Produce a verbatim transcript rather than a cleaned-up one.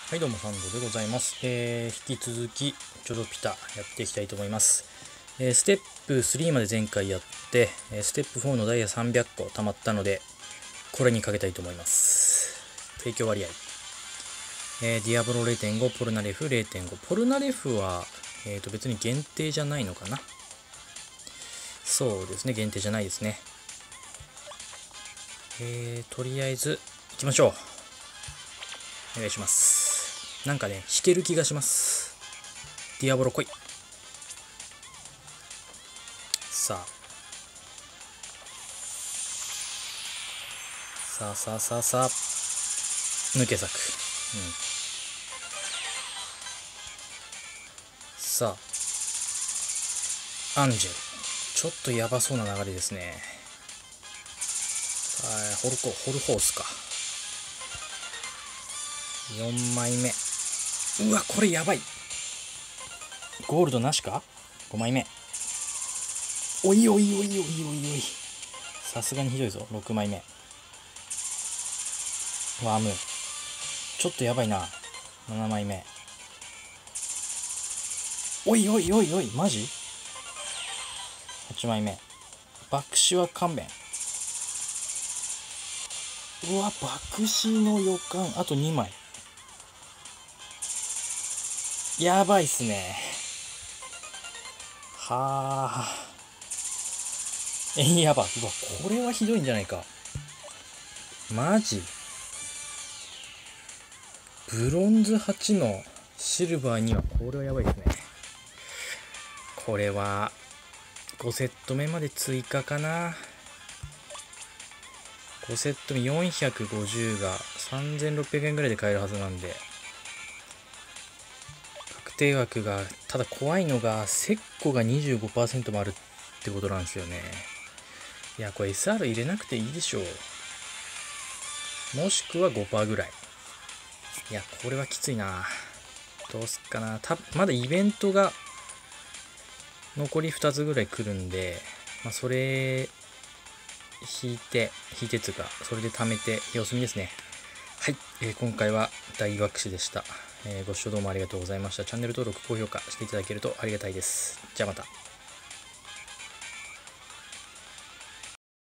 はいどうもサンドでございます。えー、引き続きチョロピタやっていきたいと思います。えー、ステップスリーまで前回やって、ステップフォーのダイヤさんびゃっこ溜まったのでこれにかけたいと思います。提供割合、えー、ディアボロ れいてんご、ポルナレフ れいてんご。 ポルナレフは、えー、と別に限定じゃないのかな。そうですね、限定じゃないですね。えー、とりあえずいきましょう。お願いします。なんかね、弾ける気がします。ディアボロ来い。さあさあさあさあさあ、抜け作。うん。さあアンジェル、ちょっとやばそうな流れですね。はい、ホルコホルホースか。よんまいめ。うわ、これやばい。ゴールドなしか。ごまいめ。おいおいおいおいおいおい、さすがにひどいぞ。ろくまいめ。ワーム、ちょっとやばいな。ななまいめ。おいおいおいおい、マジ。はちまいめ。爆死は勘弁。うわ、爆死の予感。あとにまい。やばいっすね。はあ、え、やば。うわ、これはひどいんじゃないか。マジ。ブロンズはちのシルバーにはこれはやばいですね。これはごセット目まで追加かな。ごセット目よんひゃくごじゅうがさんぜんろっぴゃくえんぐらいで買えるはずなんで、確定枠が、ただ怖いのがセッコが にじゅうごパーセント もあるってことなんですよね。いや、これ エスアール 入れなくていいでしょう。もしくは ごパーセント ぐらい。いや、これはきついな。どうすっかな。たまだイベントが残りふたつぐらい来るんで、まあ、それ引いて引いてつうか、それで貯めて様子見ですね。はい、えー、今回は大爆死でした。えー、ご視聴どうもありがとうございました。チャンネル登録高評価していただけるとありがたいです。じゃあまた。